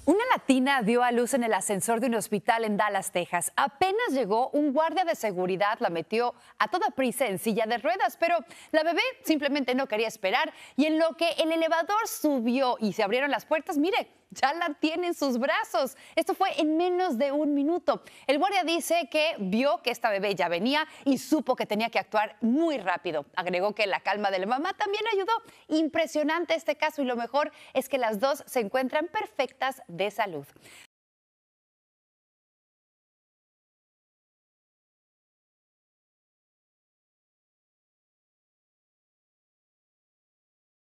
Una latina dio a luz en el ascensor de un hospital en Dallas, Texas. Apenas llegó, un guardia de seguridad la metió a toda prisa en silla de ruedas, pero la bebé simplemente no quería esperar y en lo que el elevador subió y se abrieron las puertas, mire, ya la tiene en sus brazos. Esto fue en menos de un minuto. El guardia dice que vio que esta bebé ya venía y supo que tenía que actuar muy rápido. Agregó que la calma de la mamá también ayudó. Impresionante este caso y lo mejor es que las dos se encuentran perfectas de salud.